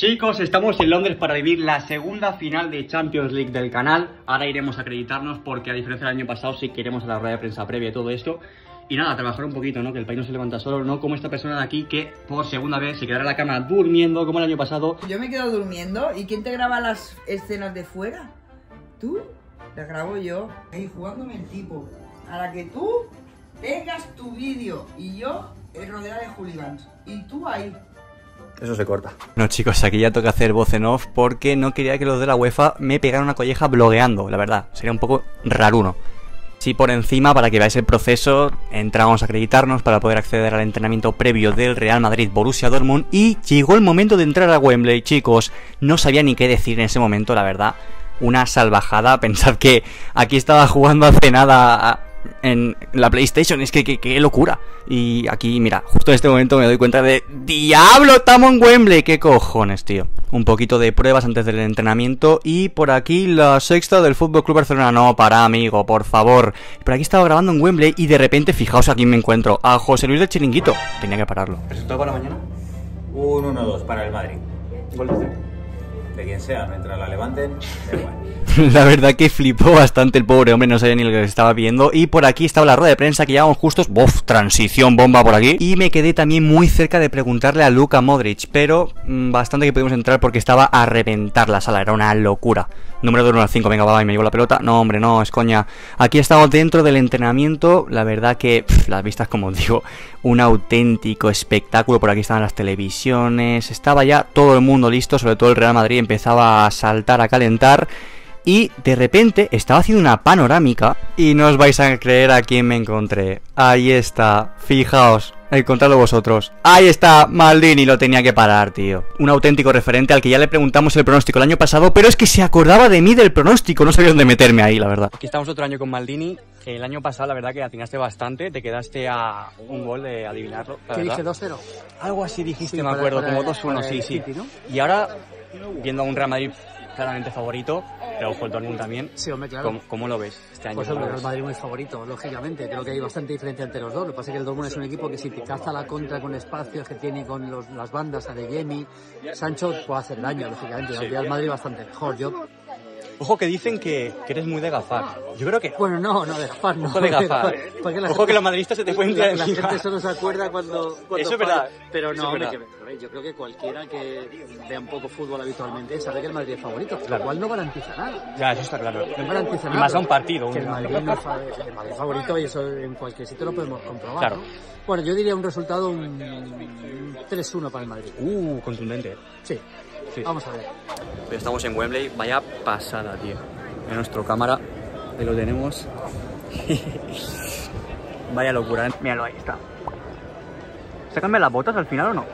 Chicos, estamos en Londres para vivir la segunda final de Champions League del canal. Ahora iremos a acreditarnos porque a diferencia del año pasado sí queremos a la rueda de prensa previa y todo esto. Y nada, trabajar un poquito, ¿no? Que el país no se levanta solo, no como esta persona de aquí que por segunda vez se quedará en la cama durmiendo como el año pasado. Yo me quedo durmiendo. ¿Y quién te graba las escenas de fuera? ¿Tú? Las grabo yo. Ahí jugándome el tipo. A la que tú tengas tu vídeo y yo rodeada de hooligans. Y tú ahí. Eso se corta. No, chicos, aquí ya toca hacer voz en off porque no quería que los de la UEFA me pegaran una colleja blogueando, la verdad. Sería un poco raruno. Sí, por encima, para que veáis el proceso, entramos a acreditarnos para poder acceder al entrenamiento previo del Real Madrid Borussia Dortmund y llegó el momento de entrar a Wembley, chicos. No sabía ni qué decir en ese momento, la verdad. Una salvajada. Pensad que aquí estaba jugando hace nada en la PlayStation, es que qué locura. Y aquí, mira, justo en este momento me doy cuenta de ¡diablo! ¡Estamos en Wembley! ¡Qué cojones, tío! Un poquito de pruebas antes del entrenamiento. Y por aquí la sexta del Fútbol Club Barcelona. No, para, amigo, por favor. Por aquí estaba grabando en Wembley y de repente, fijaos a quién me encuentro. A José Luis del Chiringuito. Tenía que pararlo. ¿Resultado para mañana? Un 1-2 para el Madrid. ¿Gol De quien sea, mientras la levanten, da igual. La verdad que flipó bastante el pobre hombre, no sabía ni lo que estaba viendo. Y por aquí estaba la rueda de prensa que llevamos justos. ¡Buf! Transición bomba por aquí. Y me quedé también muy cerca de preguntarle a Luka Modric, pero bastante que pudimos entrar porque estaba a reventar la sala, era una locura. Número de 1 al 5, venga, va, y me llevo la pelota. No, hombre, no, es coña. Aquí estamos dentro del entrenamiento. La verdad que las vistas, como os digo, un auténtico espectáculo. Por aquí estaban las televisiones. Estaba ya todo el mundo listo, sobre todo el Real Madrid empezaba a saltar, a calentar. Y de repente estaba haciendo una panorámica y no os vais a creer a quién me encontré. Ahí está, fijaos, encontradlo vosotros. Ahí está, Maldini, lo tenía que parar, tío. Un auténtico referente al que ya le preguntamos el pronóstico el año pasado, pero es que se acordaba de mí del pronóstico, no sabía dónde meterme ahí, la verdad. Aquí estamos otro año con Maldini. El año pasado, la verdad que atinaste bastante, te quedaste a un gol de adivinarlo. ¿Qué dije? ¿2-0? Algo así dijiste, Sí, me acuerdo, como 2-1, sí, sí. ¿no? Y ahora, viendo a un Real Madrid claramente favorito, pero ojo el Dortmund también. Sí, hombre, claro. ¿Cómo lo ves este año? Pues hombre, el Madrid muy favorito, lógicamente. Creo que hay bastante diferencia entre los dos. Lo que pasa es que el Dortmund es un equipo que si te caza la contra con espacios que tiene con las bandas, Adeyemi, Sancho, puede hacer daño, lógicamente. Sí. El Real Madrid bastante mejor. Ojo que dicen que eres muy de gafar. Yo creo que... Bueno, no, de gafar, no. Ojo de gafar. Ojo que los madridistas se te pueden tirar La encima. gente solo se acuerda cuando Eso es verdad. Pero Eso no, es hombre, verdad. yo creo que cualquiera que vea un poco fútbol habitualmente sabe que el Madrid es favorito, Claro. lo cual no garantiza nada. Ya, eso está claro. No garantiza Y nada. más a un partido. Que el Madrid no es el Madrid favorito y eso en cualquier sitio lo podemos comprobar. Claro. ¿no? Bueno, yo diría un resultado, un 3-1 para el Madrid. Contundente. Sí. Vamos a ver. Estamos en Wembley, vaya pasada, tío. En nuestro cámara, ahí lo tenemos. Vaya locura, ¿eh? Míralo, ahí está. ¿Sácanme las botas al final o no?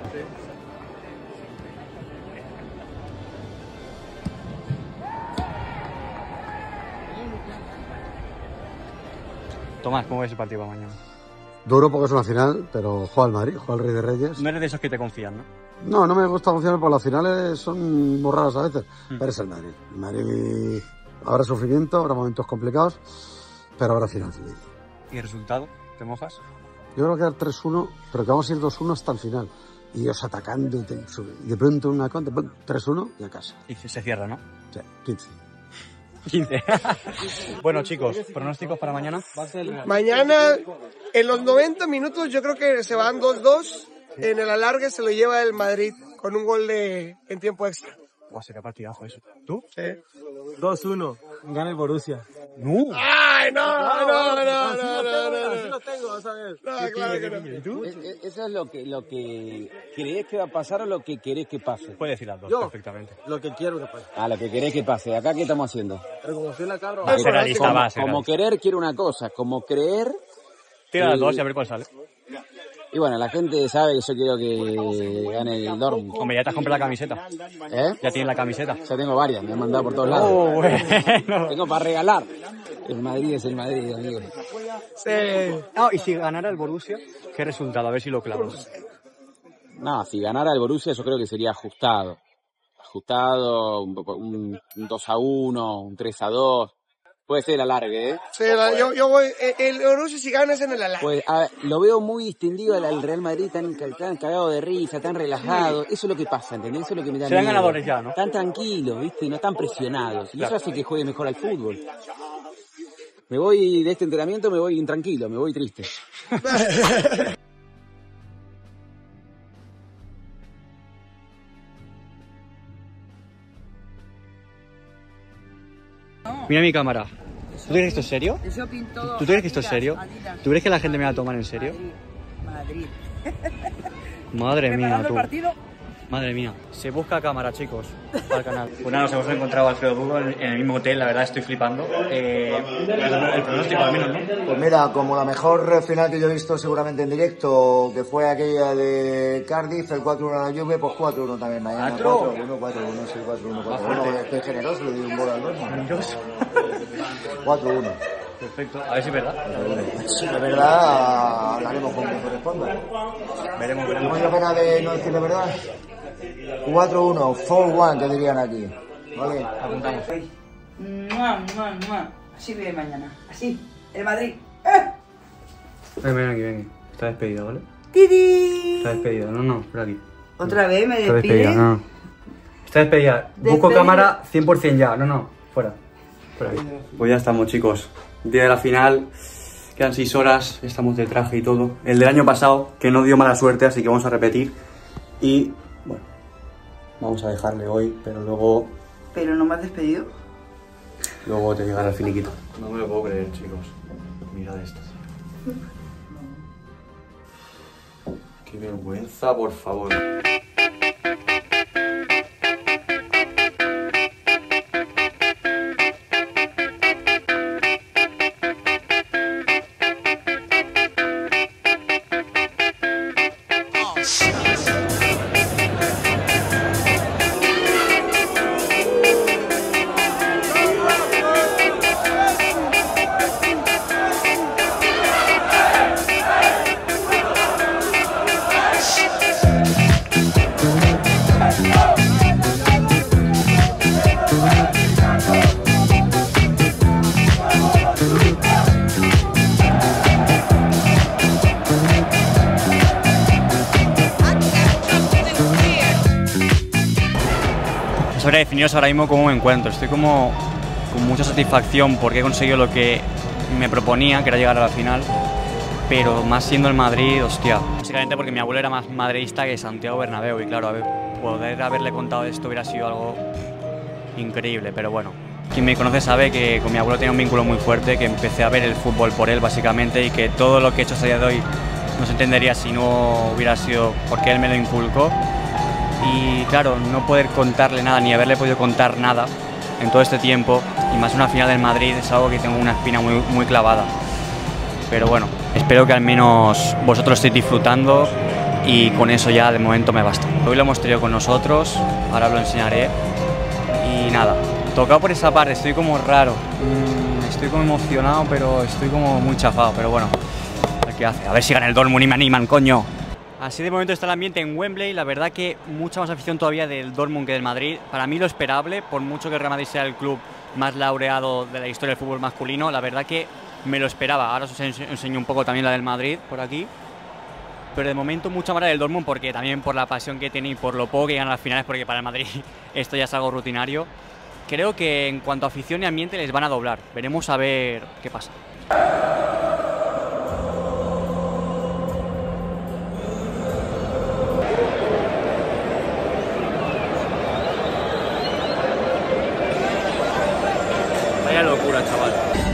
Tomás, ¿cómo ves el partido para mañana? Duro porque es una final, pero juega el Madrid, juega el Rey de Reyes. No eres de esos que te confían, ¿no? No me gusta confiarme porque las finales son muy raras a veces, pero es el Madrid. El Madrid habrá sufrimiento, habrá momentos complicados, pero habrá final. ¿Y el resultado? ¿Te mojas? Yo creo que va a quedar 3-1, pero que vamos a ir 2-1 hasta el final. Y ellos atacando, y de pronto una contra, 3-1 y a casa. Y se cierra, ¿no? Sí, 15. 15. Bueno, chicos, pronósticos para mañana. Mañana, en los 90 minutos, yo creo que se van 2-2. En el alargue se lo lleva el Madrid con un gol en tiempo extra. Buah, sería partidazo eso. ¿Tú? Sí. 2-1. Gana el Borussia. ¡No! ¡Ay, no! Así lo tengo, vas a ver. No, claro que no. ¿Y tú? ¿Eso es lo que creés que va a pasar o lo que querés que pase? Puedes decir las dos Yo. perfectamente. Lo que quiero que pase. Ah, lo que querés que pase. ¿Acá qué estamos haciendo? Pero como soy la cabra, Va a ser realista, va a ser Como realista. querer quiero una cosa, como creer... Tira las dos y a ver cuál sale. Y bueno, la gente sabe que yo quiero que gane el Dortmund. Hombre, ya te has comprado la camiseta. ¿Eh? Ya tienes la camiseta. Ya tengo varias, me han mandado por todos lados. Oh, bueno. Tengo para regalar. El Madrid es el Madrid, amigo. Sí. Ah, y si ganara el Borussia, ¿qué resultado? A ver si lo clavamos. No, si ganara el Borussia yo creo que sería ajustado. Ajustado, un 2-1, un 3-2. Puede ser el alargue, ¿eh? Sí, yo voy, el Borussia si gana es en el alargue. Pues, a ver, lo veo muy distinguido al Real Madrid, tan cagado de risa, tan relajado. Eso es lo que pasa, ¿entendés? Eso es lo que me da Serán miedo. ganadores ya, ¿no? Tan tranquilos, ¿viste? No tan presionados. Y eso hace que juegue mejor al fútbol. Me voy de este entrenamiento, me voy intranquilo, me voy triste. Mira mi cámara. ¿Tú crees que esto es serio? El shopping todo. ¿Tú crees que esto es serio? Adidas. ¿Tú crees que la gente me va a tomar en serio? Madrid. Madre mía, ¿Preparando tú. el partido? Madre mía. Se busca cámara, chicos, al canal. Pues nada, nos hemos encontrado a Alfredo Dugo en el mismo hotel, la verdad estoy flipando. El pronóstico al menos, ¿no? Pues mira, como la mejor final que yo he visto seguramente en directo, que fue aquella de Cardiff, el 4-1 a la Juve, pues 4-1 también mañana. 4-1, 4-1, sí, 4-1, 4-1. Estoy generoso, le doy un gol al Dortmund. Generoso. 4-1. Perfecto, a ver si es verdad. Si es verdad, hablaremos con quien corresponda. Veremos. ¿Tenemos la pena de no decir la verdad? 4-1, 4-1, que dirían aquí. Vale, apuntamos. ¡Mua, mua, mua! Así viene mañana. Así. El Madrid. Ven aquí, ven. Está despedida, ¿vale? ¡Tiri! Está despedida, no, por aquí. ¿Otra vez me Está despides? despedida, no. Está despedida. Busco Despedida. cámara 100% ya. No, fuera. Por ahí. Pues ya estamos, chicos. Día de la final. Quedan 6 horas. Estamos de traje y todo. El del año pasado, que no dio mala suerte, así que vamos a repetir. Y, bueno, vamos a dejarle hoy, pero luego... ¿Pero no me has despedido? Luego te llegará el finiquito. No me lo puedo creer, chicos. Mirad esto. Qué vergüenza, por favor. Sabría definiros ahora mismo cómo me encuentro. Estoy como con mucha satisfacción porque he conseguido lo que me proponía, que era llegar a la final, pero más siendo el Madrid, hostia. Básicamente porque mi abuelo era más madridista que Santiago Bernabéu y claro, poder haberle contado esto hubiera sido algo increíble, pero bueno. Quien me conoce sabe que con mi abuelo tenía un vínculo muy fuerte, que empecé a ver el fútbol por él básicamente y que todo lo que he hecho hasta el día de hoy no se entendería si no hubiera sido porque él me lo inculcó. Y claro, no poder contarle nada, ni haberle podido contar nada en todo este tiempo, y más una final del Madrid, es algo que tengo una espina muy clavada. Pero bueno, espero que al menos vosotros estéis disfrutando y con eso ya de momento me basta. Hoy lo hemos tenido con nosotros, ahora os lo enseñaré. Y nada, tocado por esa parte, estoy como raro, estoy como emocionado, pero estoy como muy chafado, pero bueno, ¿qué hace? A ver si gana el Dortmund y me animan, coño. Así de momento está el ambiente en Wembley, la verdad que mucha más afición todavía del Dortmund que del Madrid. Para mí lo esperable, por mucho que el Real Madrid sea el club más laureado de la historia del fútbol masculino, la verdad que me lo esperaba. Ahora os enseño un poco también la del Madrid por aquí. Pero de momento mucha más la del Dortmund porque también por la pasión que tiene y por lo poco que ganan las finales, porque para el Madrid esto ya es algo rutinario. Creo que en cuanto a afición y ambiente les van a doblar. Veremos a ver qué pasa. Vaya locura, chaval.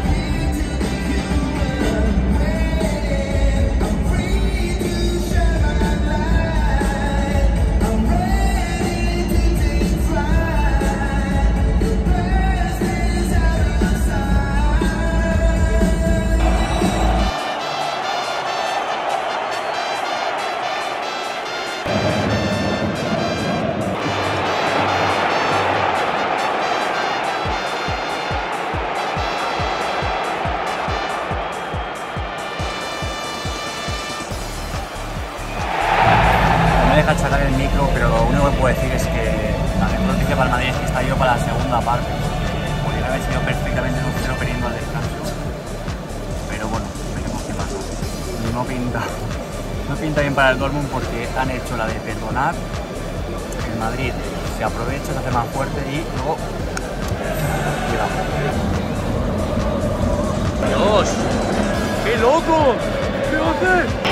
Deja sacar el micro, pero lo único que puedo decir es que la mejor noticia para el Madrid es que está yo para la segunda parte, porque podría haber sido perfectamente un 0 perdiendo pinta bien para el Dortmund porque han hecho la de perdonar. El Madrid se aprovecha, se hace más fuerte y luego... ¡Dios! ¡Qué loco! ¿Qué hace?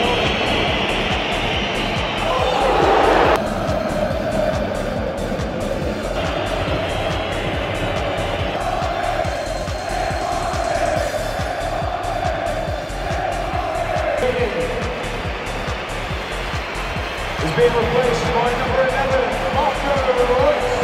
Being replaced by number 11, Marco Reus.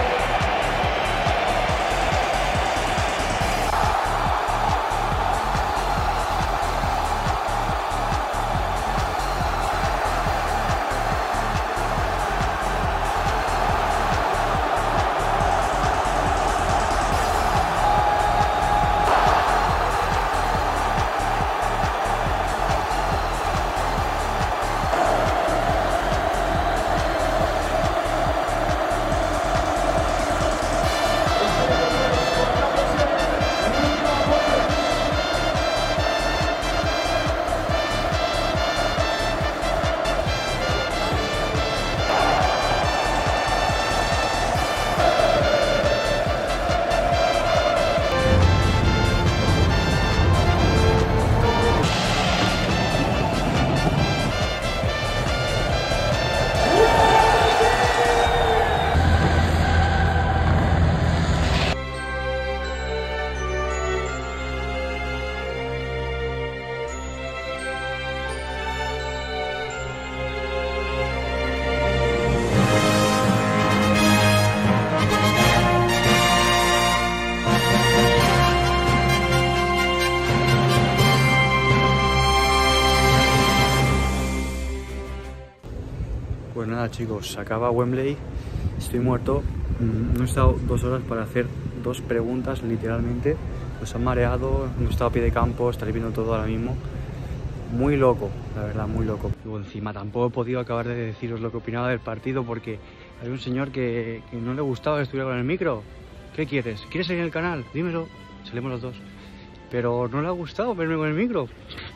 Pues nada chicos, se acaba Wembley, estoy muerto, no he estado 2 horas para hacer 2 preguntas literalmente, nos han mareado, no he estado a pie de campo, estaréis viendo todo ahora mismo, muy loco, la verdad, muy loco. Y encima tampoco he podido acabar de deciros lo que opinaba del partido porque hay un señor que no le gustaba que estuviera con el micro. ¿Qué quieres? ¿Quieres salir en el canal? Dímelo, salimos los dos. Pero no le ha gustado verme con el micro.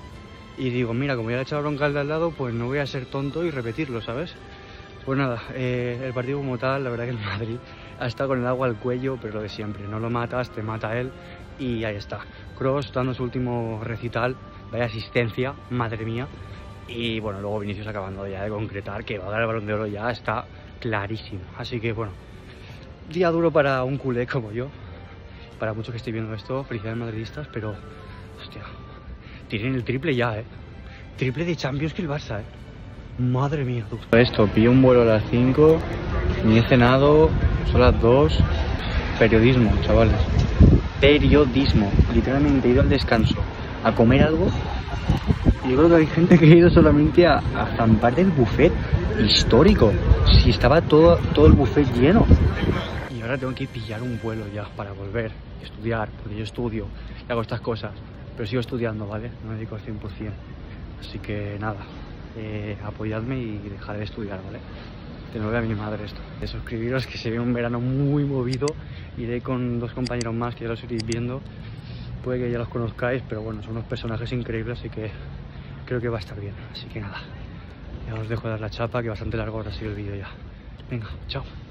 Y digo, mira, como ya le he echado bronca al de al lado, pues no voy a ser tonto y repetirlo, ¿sabes? Pues nada, el partido como tal, la verdad que el Madrid ha estado con el agua al cuello, pero lo de siempre, no lo matas, te mata él y ahí está. Kroos dando su último recital, vaya asistencia, madre mía. Y bueno, luego Vinicius acabando ya de concretar que va a dar el Balón de Oro, ya está clarísimo. Así que bueno, día duro para un culé como yo, para muchos que estoy viendo esto, felicidades madridistas, pero hostia, tienen el triple ya, triple de Champions que el Barça, madre mía, tú. Esto, pillo un vuelo a las 5, ni he cenado, son las 2, periodismo, chavales, periodismo, literalmente he ido al descanso a comer algo. Yo creo que hay gente que ha ido solamente a zampar del buffet histórico, si estaba todo el buffet lleno. Y ahora tengo que pillar un vuelo ya para volver a estudiar, porque yo estudio y hago estas cosas, pero sigo estudiando, ¿vale? No me dedico al 100%, así que nada, apoyadme y dejaré de estudiar, ¿vale? Te lo veo a mi madre esto. De suscribiros, que se ve un verano muy movido, iré con 2 compañeros más que ya los iréis viendo, puede que ya los conozcáis, pero bueno, son unos personajes increíbles, así que creo que va a estar bien, así que nada, ya os dejo dar la chapa, que bastante largo habrá sido el vídeo ya. Venga, chao.